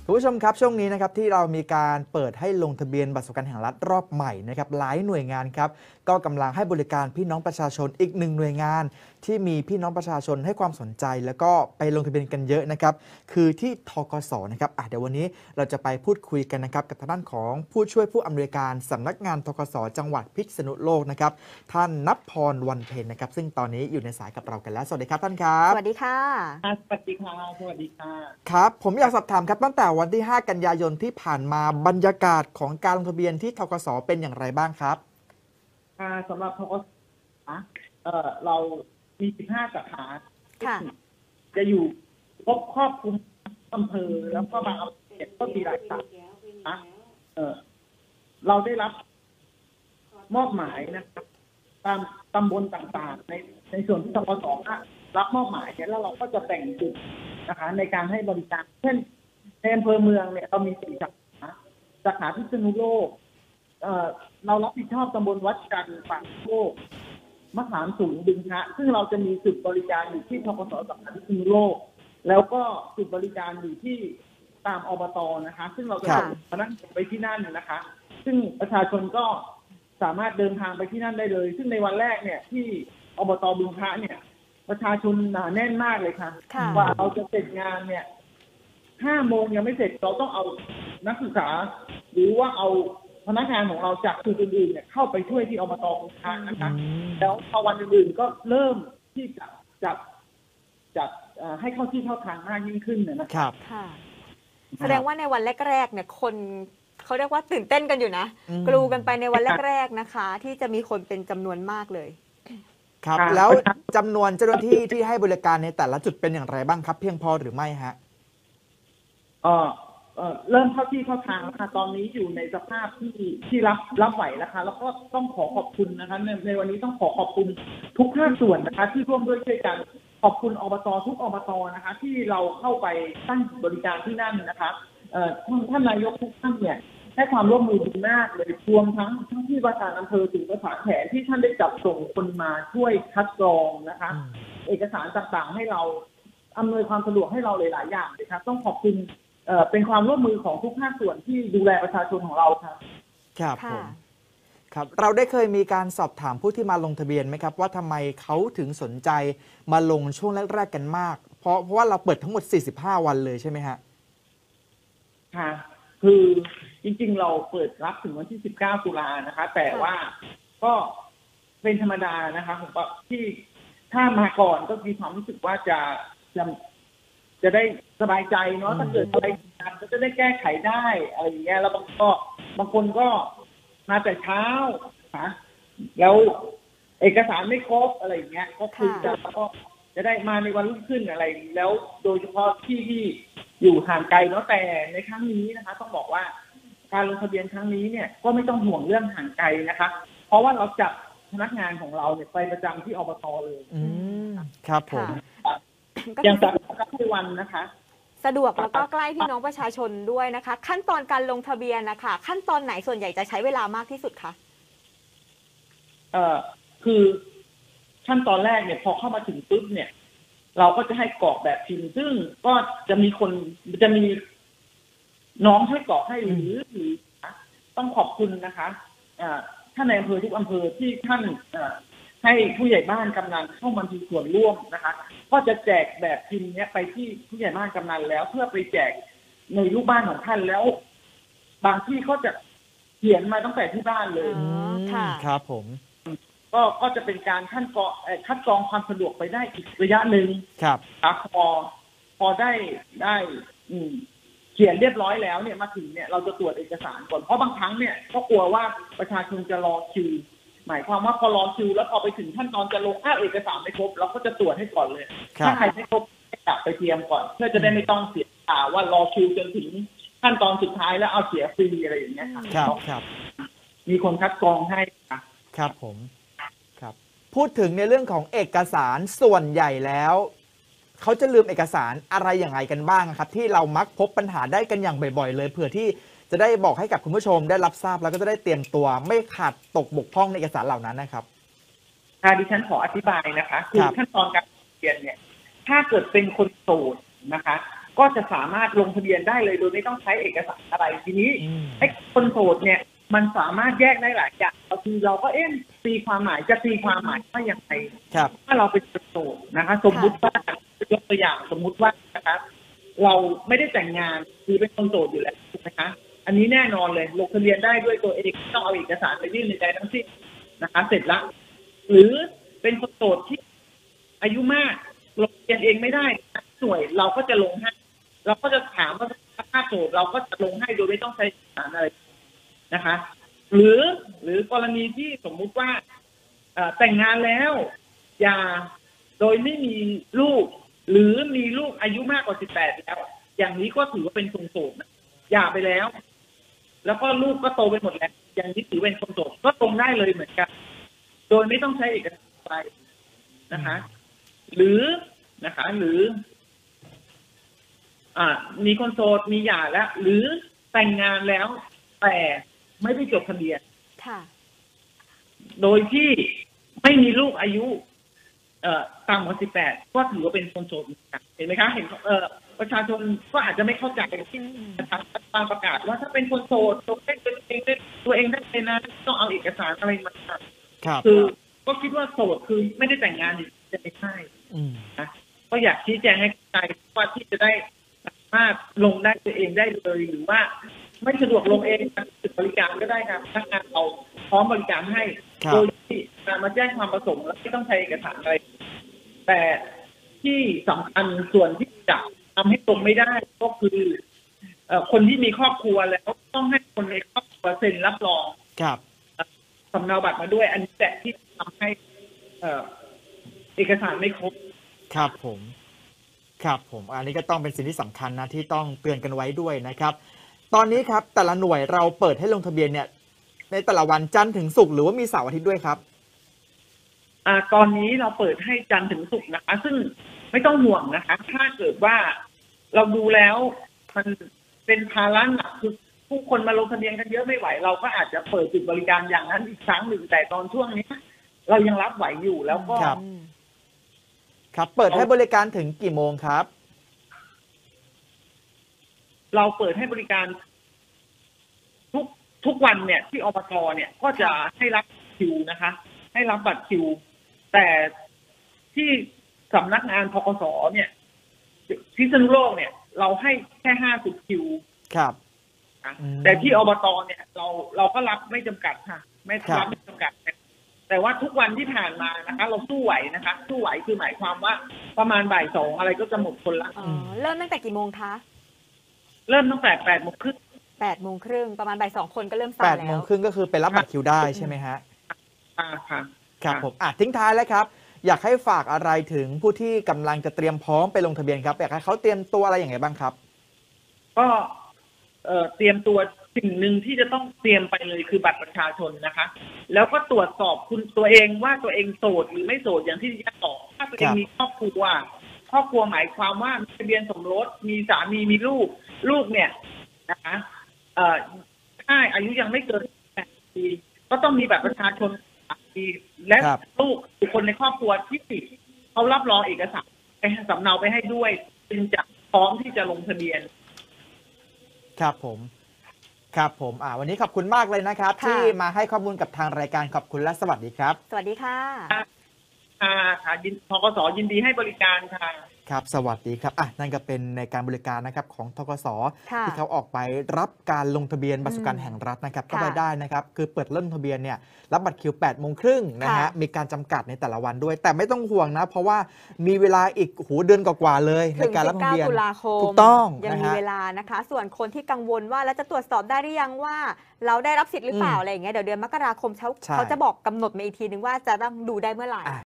คุณผู้ชมครับช่วงนี้นะครับที่เรามีการเปิดให้ลงทะเบียนบัตรสวัสดิการแห่งรัฐรอบใหม่นะครับหลายหน่วยงานครับก็กำลังให้บริการพี่น้องประชาชนอีกหนึ่งหน่วยงานที่มีพี่น้องประชาชนให้ความสนใจแล้วก็ไปลงทะเบียนกันเยอะนะครับคือที่ธกสนะครับเดี๋ยววันนี้เราจะไปพูดคุยกันนะครับกับทางด้านของผู้ช่วยผู้อำนวยการสำนักงานธกสจังหวัดพิษณุโลกนะครับท่านณัฐพร วันเพ็ญนะครับซึ่งตอนนี้อยู่ในสายกับเรากันแล้วสวัสดีครับท่านครับสวัสดีค่ะสวัสดีค่ะสวัสดีค่ะครับผมอยากสอบถามครับตั้งแต่วันที่5 กันยายนที่ผ่านมาบรรยากาศของการลงทะเบียนที่ธกสเป็นอย่างไรบ้างครับสำหรับธกสเรามี15 สาขาจะอยู่ครอบคลุมอำเภอแล้วก็บางอำเภอก็มีหลายสาขาเราได้รับมอบหมายนะครับตามตำบลต่างๆในส่วนที่ธกสรับมอบหมายเนี่ยแล้วเราก็จะแบ่งจุดนะคะในการให้บริการเช่นในอำเภอเมืองเนี่ยเรามี4 สาขาพิษณุโลกเรารับผิดชอบตำบลวัดจันทร์ปากโคกมะขามสูงบึงพระซึ่งเราจะมีจุดบริการอยู่ที่ธกสสาขาพิษณุโลกแล้วก็จุดบริการอยู่ที่ตามอบต.นะคะซึ่งเราจะมานั่งไปที่นั่นนะคะซึ่งประชาชนก็สามารถเดินทางไปที่นั่นได้เลยซึ่งในวันแรกเนี่ยที่อบต.บึงพระเนี่ยประชาชนหนาแน่นมากเลยค่ะว่าเราจะเสร็จงานเนี่ย5 โมงยังไม่เสร็จเราต้องเอานักศึกษาหรือว่าเอาพนักงานของเราจากจุดอื่นๆเนี่ยเข้าไปช่วยที่อบต.บึงพระนะคะแล้วพอวันอื่นๆก็เริ่มที่จะจัดให้เข้าที่เข้าทางมากยิ่งขึ้นนะครับค่ะแสดงว่าในวันแรกๆเนี่ยคนเขาเรียกว่าตื่นเต้นกันอยู่นะกรูกันไปในวันแรกๆนะคะที่จะมีคนเป็นจำนวนมากเลยครับแล้วจำนวนเจ้าหน้าที่ที่ให้บริการในแต่ละจุดเป็นอย่างไรบ้างครับเพียงพอหรือไม่ฮะเริ่มเข้าที่เข้าทางแล้วค่ะตอนนี้อยู่ในสภาพที่รับไหวแล้วค่ะแล้วก็ต้องขอบคุณนะคะในวันนี้ต้องขอบคุณทุกภาคส่วนนะคะที่ร่วมด้วยช่วยกันขอบคุณอบต.ทุกอบต.นะคะที่เราเข้าไปตั้งบริการที่นั่นนะคะท่านนายกทุกท่านเนี่ยให้ความร่วมมือดีมากเลยรวมทั้งที่ว่าการอำเภอถึงประสานแผนที่ท่านได้จับส่งคนมาช่วยคัดกรองนะคะเอกสารต่างๆให้เราอำนวยความสะดวกให้เราหลายๆอย่างเลยครับต้องขอบคุณเป็นความร่วมมือของทุกภาคส่วนที่ดูแลประชาชนของเราครับครับผมครับเราได้เคยมีการสอบถามผู้ที่มาลงทะเบียนไหมครับว่าทำไมเขาถึงสนใจมาลงช่วงแรกๆกันมากเพราะว่าเราเปิดทั้งหมด45 วันเลยใช่ไหมฮะค่ะคือจริงๆเราเปิดรับถึงวันที่19 ตุลานะคะแต่ว่าก็เป็นธรรมดานะคะผมว่าที่ถ้ามาก่อนก็มีความรู้สึกว่าจะได้สบายใจเนาะถ้าเกิดอะไรก็จะได้แก้ไขได้อะไรอย่างเงี้ยแล้วบางคนก็มาแต่เช้านะแล้วเอกสารไม่ครบอะไรอย่างเงี้ยก็คือจะได้มาในวันรุ่งขึ้นอะไรแล้วโดยเฉพาะที่อยู่ห่างไกลเนาะแต่ในครั้งนี้นะคะต้องบอกว่าการลงทะเบียนครั้งนี้เนี่ยก็ไม่ต้องห่วงเรื่องห่างไกลนะคะเพราะว่าเราจับพนักงานของเราเนี่ยไปประจำที่อบต.เลยครับผมอย่างสำคัญทุกวันนะคะสะดวกแล้วก็ใกล้พี่น้องประชาชนด้วยนะคะขั้นตอนการลงทะเบียนนะคะขั้นตอนไหนส่วนใหญ่จะใช้เวลามากที่สุดคะคือขั้นตอนแรกเนี่ยพอเข้ามาถึงปุ๊บเนี่ยเราก็จะให้กรอกแบบพิมพ์ซึ่งก็จะมีน้องช่วยกรอกให้หรือต้องขอบคุณนะคะท่านในอำเภอทุกอำเภอที่ท่านให้ผู้ใหญ่บ้านกำนันเข้ามามีส่วนร่วมนะคะก็จะแจกแบบพิมพ์นี้ไปที่ผู้ใหญ่บ้านกำนันแล้วเพื่อไปแจกในลูกบ้านของท่านแล้วบางที่เขาจะเขียนมาตั้งแต่ที่บ้านเลยครับผมก็จะเป็นการคัดกรองความสะดวกไปได้อีกระยะหนึ่งครับพอได้เขียนเรียบร้อยแล้วเนี่ยมาถึงเนี่ยเราจะตรวจเอกสารก่อนเพราะบางครั้งเนี่ยก็กลัวว่าประชาชนจะรอคิวหมายความว่าพอรอคิวแล้วพอไปถึงขั้นตอนจะลงเอกสารไม่ครบเราก็จะตรวจให้ก่อนเลยถ้าใครไม่ครบให้กลับไปเตรียมก่อนเพื่อจะได้ไม่ต้องเสียค่าว่ารอคิวจนถึงขั้นตอนสุดท้ายแล้วเอาเสียฟรีอะไรอย่างเงี้ยครับมีคนคัดกรองให้ครับผมครับพูดถึงในเรื่องของเอกสารส่วนใหญ่แล้วเขาจะลืมเอกสารอะไรอย่างไรกันบ้างครับที่เรามักพบปัญหาได้กันอย่างบ่อยๆเลยเผื่อที่จะได้บอกให้กับคุณผู้ชมได้รับทราบแล้วก็จะได้เตรียมตัวไม่ขาดตกบกพร่องในเอกสารเหล่านั้นนะครับดิฉันขออธิบายนะคะคือขั้นตอนการเรียนเนี่ยถ้าเกิดเป็นคนโสดนะคะก็จะสามารถลงทะเบียนได้เลยโดยไม่ต้องใช้เอกสารอะไรทีนี้ ไอ้คนโสดเนี่ยมันสามารถแยกได้หลายอย่างคือเราก็ตีความหมายจะตีความหมายว่าอย่างไรครับถ้าเราเป็นคนโสดนะคะ สมมุติว่ายกตัวอย่างสมมุติว่านะคะเราไม่ได้แต่งงานคือเป็นคนโสดอยู่แล้วถูกไหมคะอันนี้แน่นอนเลยลงทะเบียนได้ด้วยตัวเองไม่ต้องเอาเอกสารไปยื่นในใดทั้งสิ้นนะคะ เสร็จละหรือเป็นคนโสดที่อายุมากลงทะเบียนเองไม่ได้หน่วยเราก็จะลงให้เราก็จะถามว่าถ้าโสดเราก็จะลงให้โดยไม่ต้องใช้เอกสารอะไรนะคะ หรือกรณีที่สมมุติว่าแต่งงานแล้วอย่าโดยไม่มีลูกหรือมีลูกอายุมากกว่า18แล้วอย่างนี้ก็ถือว่าเป็นคนโสดนะหย่าไปแล้ว แล้วก็ลูกก็โตไปหมดแล้วอย่างนี้ถือเป็นคนโสดก็ตรงได้เลยเหมือนกันโดยไม่ต้องใช้เอกสารอะไรนะคะ หรือนะคะหรือมีคนโสดมีหย่าแล้วหรือแต่งงานแล้วแต่ไม่ได้จดทะเบียนค่ะโดยที่ไม่มีลูกอายุต่ำกว่า18ก็ถือว่าเป็นคนโสดเห็นไหมคะเห็นประชาชนก็อาจจะไม่เข้าใจที่ทางประกาศว่าถ้าเป็นคนโสดตัวเองได้เลยนะต้องเอาเอกสารอะไรมาครับคือก็คิดว่าโสดคือไม่ได้แต่งงานจะไม่ใช่ นะก็อยากชี้แจงให้เข้าใจว่าที่จะได้สามารถลงได้ตัวเองได้เลยหรือว่าไม่สะดวกลงเองจุดบริการก็ได้ครับพนักงานเราพร้อมบริการให้โดยที่มาแจ้งความประสงค์แล้วไม่ต้องใช้เอกสารอะไรแต่ที่สำคัญส่วนที่จะทำให้ตรงไม่ได้ก็คือคนที่มีครอบครัวแล้วต้องให้คนในครอบครัวเซ็นรับรองครับสำเนาบัตรมาด้วยอันนี้แหละที่ทำให้เอกสารไม่ครบครับผม ครับผม อันนี้ก็ต้องเป็นสิ่งที่สำคัญนะที่ต้องเตือนกันไว้ด้วยนะครับ ตอนนี้ครับแต่ละหน่วยเราเปิดให้ลงทะเบียนเนี่ยในแต่ละวันจันทร์ถึงศุกร์หรือว่ามีเสาร์อาทิตย์ด้วยครับตอนนี้เราเปิดให้จันทร์ถึงศุกร์นะคะซึ่งไม่ต้องห่วงนะคะถ้าเกิดว่าเราดูแล้วมันเป็นภาระหนักคือผู้คนมาลงทะเบียนกันเยอะไม่ไหวเราก็อาจจะเปิดจุดบริการอย่างนั้นอีกครั้งหนึ่งแต่ตอนช่วงนี้เรายังรับไหวอยู่แล้วก็ครับ ครับ เปิดให้บริการถึงกี่โมงครับเราเปิดให้บริการทุกวันเนี่ยที่อบตเนี่ยก็จะให้รับคิวนะคะ ให้รับบัตรคิว แต่ที่สำนักงานพกสเนี่ยพิษณุโลกเนี่ย เราให้แค่50คิวครับนะแต่ที่อบตเนี่ยเราก็รับไม่จำกัดค่ะ ไม่รับไม่จำกัด แต่ว่าทุกวันที่ผ่านมานะคะ เราสู้ไหวนะคะสู้ไหวคือหมายความว่าประมาณบ่าย2อะไรก็จะหมดคนละเริ่มตั้งแต่กี่โมงคะเริ่มตั้งแต่8 โมงครึ่ง 8 โมงครึ่งประมาณบ่าย 2 คนก็เริ่มสั่ 8 งโมแล้งวครึ่งก็คือไปรับบัตรคิวได้ใช่ไหมฮะค่ะครับผมทิ้งท้ายแล้วครับ อยากให้ฝากอะไรถึงผู้ที่กำลังจะเตรียมพร้อมไปลงทะเบียนครับอยากให้เขาเตรียมตัวอะไรอย่างไรบ้างครับก็เตรียมตัวสิ่งหนึ่งที่จะต้องเตรียมไปเลยคือบัตรประชาชนนะคะ แล้วก็ตรวจสอบคุณตัวเองว่าตัวเองโสดหรือไม่โสดอย่างที่ดิฉันบอกถ้าตัวเองมีครอบครัวหมายความว่ามีทะเบียนสมรสมีสามีมีลูกเนี่ยนะคะถ้าอายุยังไม่เกิน8 ปีก็ต้องมีบัตรประชาชนและลูกบุคคลในครอบครัวที่ติดเขารับรองเอกสารไปสำเนาไปให้ด้วยจึงจะพร้อมที่จะลงทะเบียนครับผม ครับผมวันนี้ขอบคุณมากเลยนะครับ ที่มาให้ข้อมูลกับทางรายการขอบคุณและสวัสดีครับสวัสดีค่ะค่ะทกสยินดีให้บริการค่ะครับสวัสดีครับนั่นก็เป็นในการบริการนะครับของทกสค่ะที่เขาออกไปรับการลงทะเบียนบัตรสวัสดิการแห่งรัฐนะครับก็ไปได้นะครับคือเปิดเริ่มทะเบียนเนี่ยรับบัตรคิว 8 โมงครึ่งนะฮะค่ะมีการจำกัดในแต่ละวันด้วย แต่ไม่ต้องห่วงนะเพราะว่ามีเวลาอีกเดือนกว่าๆเลยในถึงการรับทะเบียน 19 ตุลาคมถูกต้องยังนะมีฮะเวลานะคะ ส่วนคนที่กังวลว่าแล้วจะตรวจสอบได้หรือยังว่า เราได้รับสิทธิ์หรือเปล่าอะไรอย่างเงี้ยเดี๋ยวเดือนมกราคมเขาจะบอกกำหนดมาอีกทีนึงว่าจะต้องดูได้เมื่อไหร่